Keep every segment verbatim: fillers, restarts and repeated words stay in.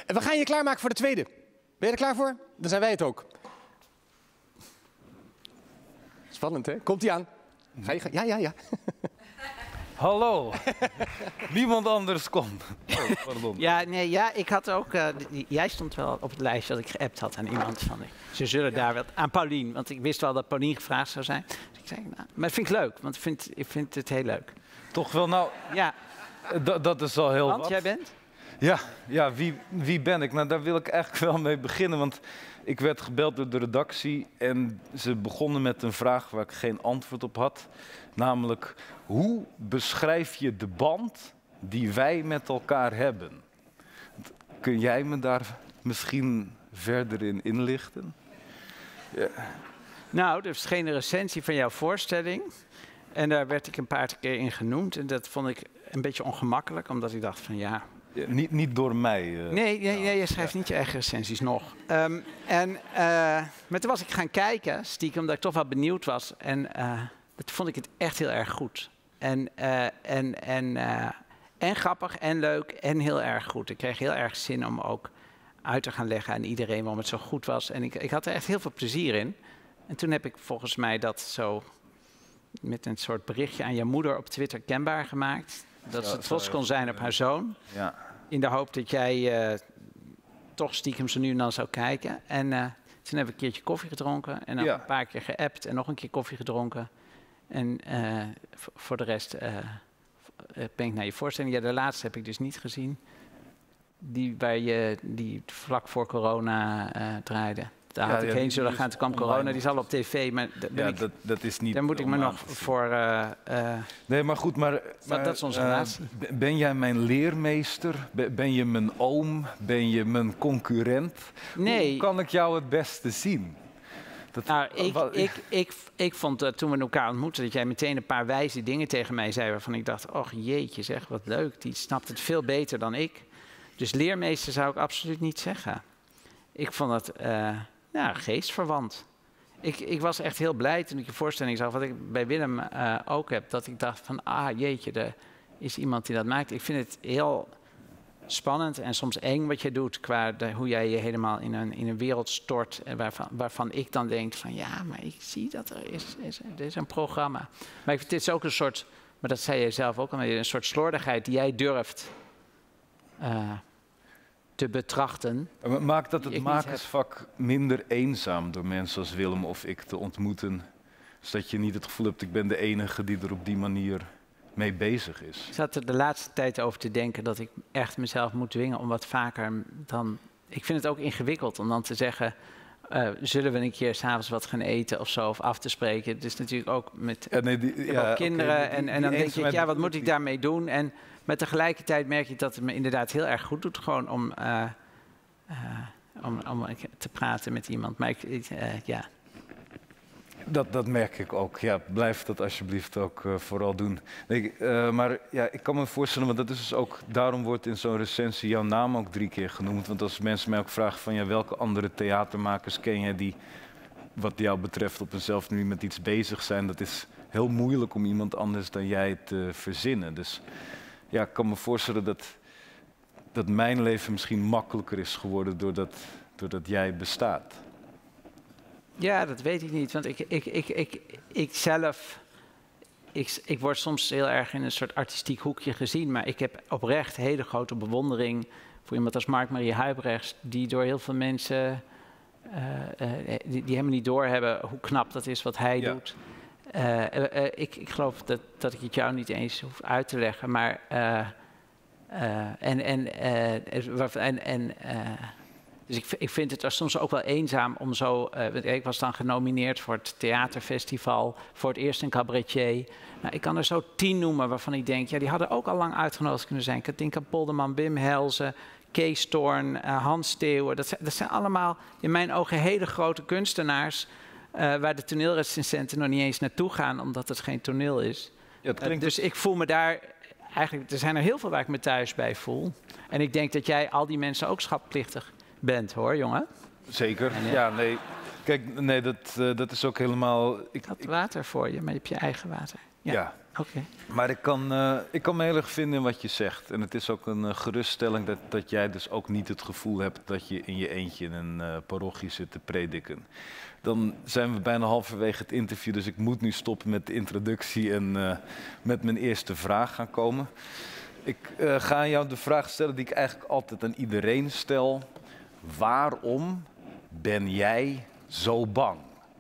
En we gaan je klaarmaken voor de tweede. Ben je er klaar voor? Dan zijn wij het ook. Spannend, hè? Komt-ie aan. Ga je, ja, ja, ja. Hallo. Niemand anders kon. Oh, pardon. Ja, nee, ja, ik had ook... Uh, jij stond wel op het lijstje dat ik geappt had aan iemand van... Ze zullen ja. daar wel... Aan Paulien, want ik wist wel dat Paulien gevraagd zou zijn. Dus ik zei, nou, maar dat vind ik leuk, want ik vind, ik vind het heel leuk. Toch wel, nou... Ja. Dat is al heel want, wat. jij bent? Ja, ja wie, wie ben ik? Nou, daar wil ik eigenlijk wel mee beginnen, want... Ik werd gebeld door de redactie en ze begonnen met een vraag waar ik geen antwoord op had. Namelijk, hoe beschrijf je de band die wij met elkaar hebben? Kun jij me daar misschien verder in inlichten? Ja. Nou, er verscheen een recensie van jouw voorstelling. En daar werd ik een paar keer in genoemd. En dat vond ik een beetje ongemakkelijk, omdat ik dacht van ja... Ja, niet, niet door mij. Uh, nee, nee, nee, je schrijft ja. niet je eigen recensies nog. Um, en, uh, maar toen was ik gaan kijken, stiekem, omdat ik toch wel benieuwd was. En uh, toen vond ik het echt heel erg goed. En, uh, en, en, uh, en grappig en leuk en heel erg goed. Ik kreeg heel erg zin om ook uit te gaan leggen aan iedereen waarom het zo goed was. En ik, ik had er echt heel veel plezier in. En toen heb ik volgens mij dat zo met een soort berichtje aan je moeder op Twitter kenbaar gemaakt. Dat ze trots kon zijn op haar zoon. Ja. In de hoop dat jij uh, toch stiekem zo nu en dan zou kijken. En uh, toen heb ik een keertje koffie gedronken. En dan ja. een paar keer geappt en nog een keer koffie gedronken. En uh, voor de rest uh, ben ik naar je voorstelling. Ja, de laatste heb ik dus niet gezien. Die waar je die vlak voor corona uh, draaide. Daar had ja, ik ja, heen zullen gaan, toen kwam corona, die is al op tv, maar ja, ik, dat, dat is niet daar moet ik me nog voor... Uh, uh, nee, maar goed, maar... maar dat is onze relatie. Uh, ben jij mijn leermeester? Ben je mijn oom? Ben je mijn concurrent? Nee. Hoe kan ik jou het beste zien? Dat, nou, ik, wat, ik, ik, ik vond uh, toen we elkaar ontmoetten dat jij meteen een paar wijze dingen tegen mij zei waarvan ik dacht, och jeetje zeg, wat leuk, die snapt het veel beter dan ik. Dus leermeester zou ik absoluut niet zeggen. Ik vond het... Uh, Ja, geestverwant. Ik, ik was echt heel blij toen ik je voorstelling zag, wat ik bij Willem uh, ook heb, dat ik dacht van, ah jeetje, er is iemand die dat maakt. Ik vind het heel spannend en soms eng wat je doet, qua de, hoe jij je helemaal in een, in een wereld stort, en waarvan, waarvan ik dan denk van, ja, maar ik zie dat er is, is, er is een programma. Maar ik vind dit is ook een soort, maar dat zei jij zelf ook al, een soort slordigheid die jij durft... Uh, te betrachten. Maakt dat het makersvak minder eenzaam door mensen als Willem of ik te ontmoeten? Zodat je niet het gevoel hebt, ik ben de enige die er op die manier mee bezig is. Ik zat er de laatste tijd over te denken dat ik echt mezelf moet dwingen om wat vaker dan... Ik vind het ook ingewikkeld om dan te zeggen, uh, zullen we een keer 's avonds wat gaan eten of zo, of af te spreken. Het is natuurlijk ook met ja, nee, die, ja, ook kinderen okay, die, die, en, en dan denk ik, ja, wat moet ik daarmee doen? En maar tegelijkertijd merk ik dat het me inderdaad heel erg goed doet gewoon om, uh, uh, om, om te praten met iemand. Maar ik, ik, uh, ja. Dat, dat merk ik ook. Ja, blijf dat alsjeblieft ook uh, vooral doen. Nee, uh, maar ja, ik kan me voorstellen, want dat is dus ook, daarom wordt in zo'n recensie jouw naam ook drie keer genoemd. Want als mensen mij ook vragen van ja, welke andere theatermakers ken jij die wat jou betreft op eenzelfde manier met iets bezig zijn, dat is heel moeilijk om iemand anders dan jij te verzinnen. Dus ja, ik kan me voorstellen dat, dat mijn leven misschien makkelijker is geworden doordat, doordat jij bestaat. Ja, dat weet ik niet, want ik, ik, ik, ik, ik zelf, ik, ik word soms heel erg in een soort artistiek hoekje gezien, maar ik heb oprecht hele grote bewondering voor iemand als Mark-Marie Huibrechts, die door heel veel mensen, uh, uh, die, die helemaal niet doorhebben hoe knap dat is wat hij ja. doet. Uh, uh, uh, ik, ik geloof dat, dat ik het jou niet eens hoef uit te leggen, maar uh, uh, en, en, uh, en, en uh, dus ik, ik vind het soms ook wel eenzaam om zo... Uh, ik was dan genomineerd voor het theaterfestival, voor het eerst een cabaretier. Nou, ik kan er zo tien noemen waarvan ik denk, ja, die hadden ook al lang uitgenodigd kunnen zijn. Katinka Polderman, Wim Helzen, Kees Toorn, uh, Hans Steeuwen. Dat zijn, dat zijn allemaal in mijn ogen hele grote kunstenaars, Uh, waar de toneelrecensenten nog niet eens naartoe gaan, omdat het geen toneel is. Ja, het uh, dus ik voel me daar... Eigenlijk, er zijn er heel veel waar ik me thuis bij voel. En ik denk dat jij al die mensen ook schatplichtig bent, hoor, jongen. Zeker, en, ja. ja, nee. Kijk, nee, dat, uh, dat is ook helemaal... Ik, ik had water voor je, maar je hebt je eigen water. Ja, ja Oké. Okay. Maar ik kan, uh, ik kan me heel erg vinden in wat je zegt. En het is ook een uh, geruststelling dat, dat jij dus ook niet het gevoel hebt dat je in je eentje in een uh, parochie zit te prediken. Dan zijn we bijna halverwege het interview, dus ik moet nu stoppen met de introductie en uh, met mijn eerste vraag gaan komen. Ik uh, ga aan jou de vraag stellen die ik eigenlijk altijd aan iedereen stel. Waarom ben jij zo bang?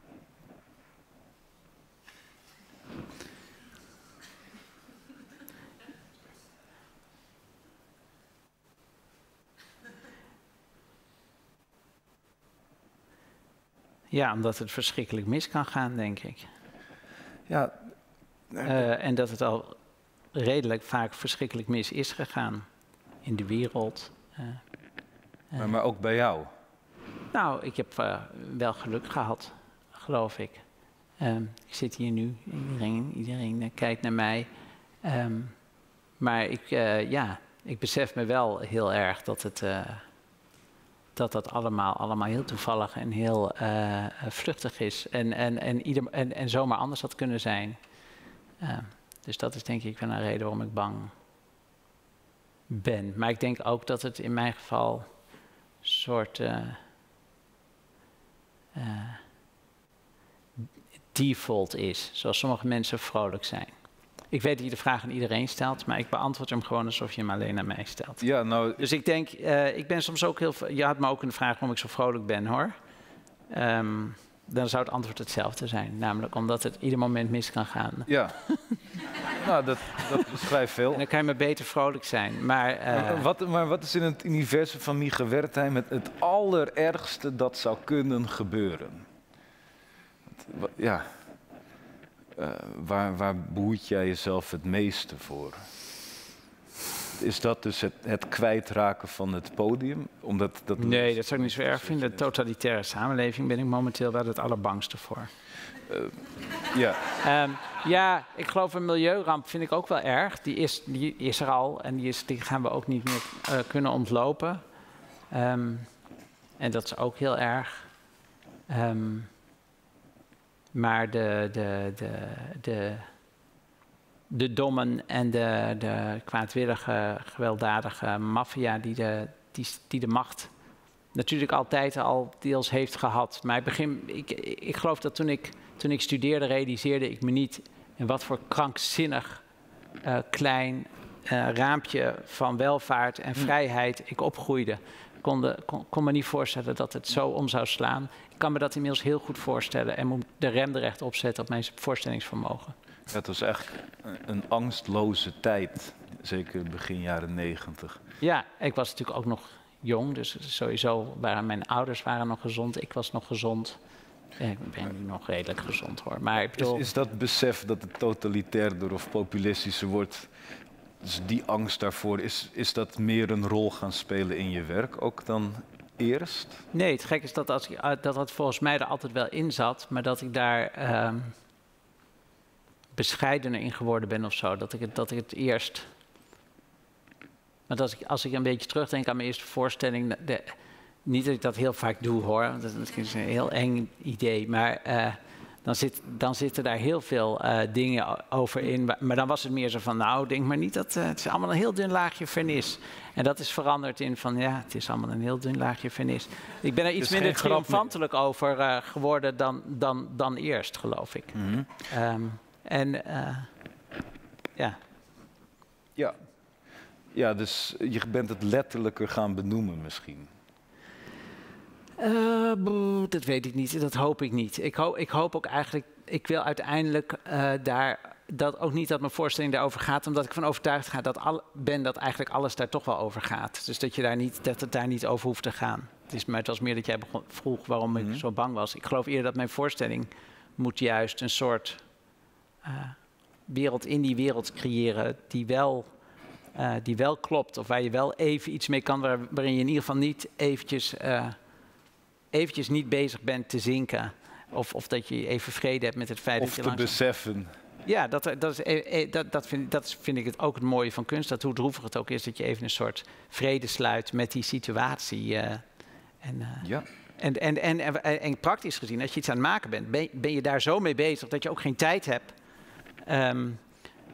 Ja, omdat het verschrikkelijk mis kan gaan, denk ik. Ja. Uh, en dat het al redelijk vaak verschrikkelijk mis is gegaan in de wereld. Uh, uh. Maar, maar ook bij jou? Nou, ik heb uh, wel geluk gehad, geloof ik. Um, ik zit hier nu, iedereen, iedereen uh, kijkt naar mij. Um, maar ik, uh, ja, ik besef me wel heel erg dat het... Uh, dat dat allemaal, allemaal heel toevallig en heel uh, vluchtig is. En, en, en, ieder, en, en zomaar anders had kunnen zijn. Uh, dus dat is denk ik wel een reden waarom ik bang ben. Maar ik denk ook dat het in mijn geval een soort uh, uh, default is. Zoals sommige mensen vrolijk zijn. Ik weet dat je de vraag aan iedereen stelt, maar ik beantwoord hem gewoon alsof je hem alleen aan mij stelt. Ja, nou... Dus ik denk, uh, ik ben soms ook heel... Je had me ook een vraag waarom ik zo vrolijk ben, hoor. Um, dan zou het antwoord hetzelfde zijn. Namelijk omdat het ieder moment mis kan gaan. Ja. Nou, dat, dat beschrijft veel. En dan kan je maar beter vrolijk zijn. Maar, uh, maar, wat, maar wat is in het universum van Mieke Wertheim het, het allerergste dat zou kunnen gebeuren? Ja... Uh, waar, waar behoed jij jezelf het meeste voor? Is dat dus het, het kwijtraken van het podium? Omdat dat nee, dat zou ik niet zo erg vinden. De totalitaire samenleving ben ik momenteel wel het allerbangste voor. Uh, ja. Um, ja, ik geloof een milieuramp vind ik ook wel erg. Die is, die is er al en die, is, die gaan we ook niet meer uh, kunnen ontlopen. Um, en dat is ook heel erg. Um, Maar de, de, de, de, de dommen en de, de kwaadwillige, gewelddadige maffia die de, die, die de macht natuurlijk altijd al deels heeft gehad. Maar ik, begin, ik, ik geloof dat toen ik, toen ik studeerde realiseerde ik me niet in wat voor krankzinnig uh, klein uh, raampje van welvaart en vrijheid ik opgroeide. Ik kon, de, kon, kon me niet voorstellen dat het zo om zou slaan. Ik kan me dat inmiddels heel goed voorstellen en moet de rem er echt op zetten op mijn voorstellingsvermogen. Ja, het was echt een angstloze tijd, zeker begin jaren negentig. Ja, ik was natuurlijk ook nog jong, dus sowieso waren mijn ouders waren nog gezond, ik was nog gezond. Ik ben nu nog redelijk gezond hoor. Maar ik bedoel... is, is dat besef dat het totalitairder of populistischer wordt, dus die angst daarvoor, is, is dat meer een rol gaan spelen in je werk ook dan eerst? Nee, het gek is dat, als ik, dat dat volgens mij er altijd wel in zat, maar dat ik daar um, bescheidener in geworden ben of zo. Dat ik het, dat ik het eerst... Want als ik, als ik een beetje terugdenk aan mijn eerste voorstelling... De, niet dat ik dat heel vaak doe hoor, want dat is een heel eng idee, maar... Uh, Dan, zit, dan zitten daar heel veel uh, dingen over in. Maar dan was het meer zo van, nou, denk maar niet dat... Uh, het is allemaal een heel dun laagje vernis. En dat is veranderd in van, ja, het is allemaal een heel dun laagje vernis. Ik ben er iets minder triomfantelijk over uh, geworden dan, dan, dan eerst, geloof ik. Mm-hmm. um, en, uh, ja. Ja. Ja, dus je bent het letterlijker gaan benoemen misschien. Uh, boe, dat weet ik niet, dat hoop ik niet. Ik, ho ik hoop ook eigenlijk, ik wil uiteindelijk uh, daar, dat ook niet dat mijn voorstelling daarover gaat, omdat ik van overtuigd ga dat al, ben dat eigenlijk alles daar toch wel over gaat. Dus dat, je daar niet, dat het daar niet over hoeft te gaan. Het, is, maar het was meer dat jij begon, vroeg waarom mm-hmm. ik zo bang was. Ik geloof eerder dat mijn voorstelling moet juist een soort uh, wereld in die wereld creëren die wel... Uh, die wel klopt, of waar je wel even iets mee kan, waar, waarin je in ieder geval niet eventjes... Uh, eventjes niet bezig bent te zinken. Of, of dat je even vrede hebt met het feit of dat je te langzaam... beseffen. Ja, dat, dat, is, dat, dat, vind, dat vind ik het ook het mooie van kunst. Dat hoe droevig het ook is, dat je even een soort vrede sluit met die situatie. Uh, en, uh, ja. en, en, en, en, en praktisch gezien, als je iets aan het maken bent, ben, ben je daar zo mee bezig dat je ook geen tijd hebt... Um,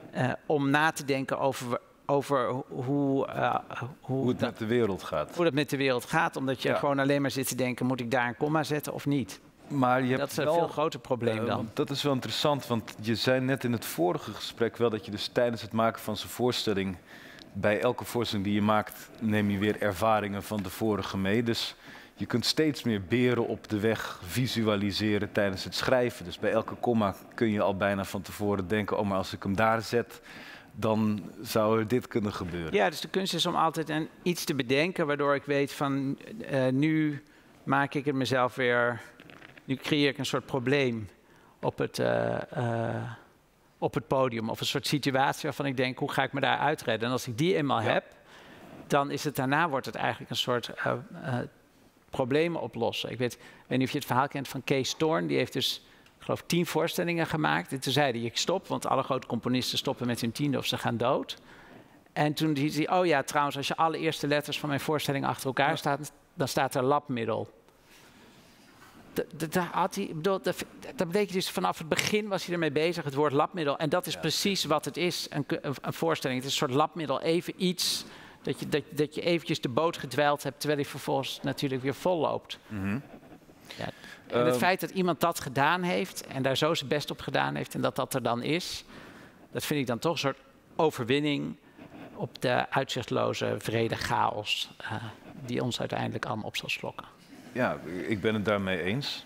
uh, om na te denken over, over hoe, uh, hoe, hoe het dat, met de wereld gaat. Hoe dat met de wereld gaat, omdat je ja. gewoon alleen maar zit te denken, moet ik daar een komma zetten of niet? Maar je dat hebt is een wel, veel groter probleem uh, dan. Dat is wel interessant, want je zei net in het vorige gesprek wel dat je dus tijdens het maken van zijn voorstelling, bij elke voorstelling die je maakt, neem je weer ervaringen van de vorige mee. Dus je kunt steeds meer beren op de weg visualiseren tijdens het schrijven. Dus bij elke komma kun je al bijna van tevoren denken, oh, maar als ik hem daar zet, dan zou er dit kunnen gebeuren. Ja, dus de kunst is om altijd een, iets te bedenken, waardoor ik weet van, uh, nu maak ik het mezelf weer, nu creëer ik een soort probleem op het, uh, uh, op het podium. Of een soort situatie waarvan ik denk, hoe ga ik me daar uitredden? En als ik die eenmaal ja. heb, dan is het daarna wordt het eigenlijk een soort uh, uh, problemen oplossen. Ik weet, ik weet niet of je het verhaal kent van Kees Toorn. Die heeft dus, ik geloof, tien voorstellingen gemaakt. En toen zei hij, ik stop, want alle grote componisten stoppen met hun tiende of ze gaan dood. En toen zei hij, oh ja, trouwens, als je alle eerste letters van mijn voorstelling achter elkaar ja. staat, dan staat er labmiddel. Dat, dat, had hij, bedoel, dat, dat betekent dus vanaf het begin was hij ermee bezig, het woord labmiddel. En dat is ja. precies wat het is, een, een, een voorstelling. Het is een soort labmiddel, even iets dat je, dat, dat je eventjes de boot gedwijld hebt, terwijl hij vervolgens natuurlijk weer vol loopt. Mm-hmm. Ja. En het uh, feit dat iemand dat gedaan heeft en daar zo zijn best op gedaan heeft en dat dat er dan is, dat vind ik dan toch een soort overwinning op de uitzichtloze vrede chaos uh, die ons uiteindelijk allemaal op zal slokken. Ja, ik ben het daarmee eens.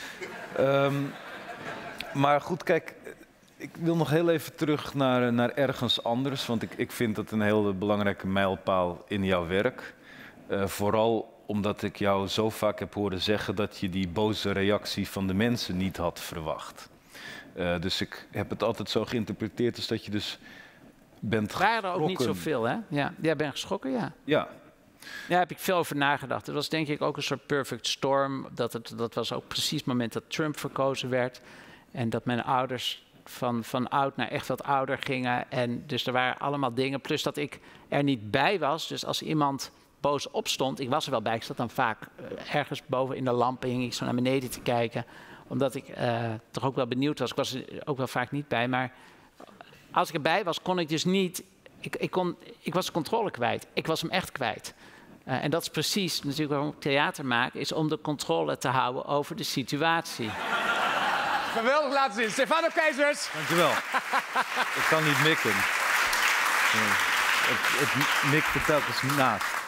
Um, maar goed, kijk, ik wil nog heel even terug naar, naar ergens anders, want ik, ik vind dat een heel belangrijke mijlpaal in jouw werk. Uh, vooral omdat ik jou zo vaak heb horen zeggen dat je die boze reactie van de mensen niet had verwacht. Uh, dus ik heb het altijd zo geïnterpreteerd als dat je dus bent geschrokken. Er waren er ook niet zoveel, hè? Ja, jij bent geschrokken, ja. Ja. Ja, daar heb ik veel over nagedacht. Het was denk ik ook een soort perfect storm. Dat, het, dat was ook precies het moment dat Trump verkozen werd. En dat mijn ouders van, van oud naar echt wat ouder gingen. En dus er waren allemaal dingen. Plus dat ik er niet bij was. Dus als iemand boos opstond, ik was er wel bij. Ik zat dan vaak uh, ergens boven in de lampen, hing ik zo naar beneden te kijken. Omdat ik uh, toch ook wel benieuwd was. Ik was er ook wel vaak niet bij. Maar als ik erbij was, kon ik dus niet... Ik, ik, kon, ik was de controle kwijt. Ik was hem echt kwijt. Uh, en dat is precies natuurlijk waarom ik theater maak, is om de controle te houden over de situatie. Geweldig laten zien. Stefano Keizers. Dankjewel. Ik kan niet mikken. Het, het mikt er telkens naast.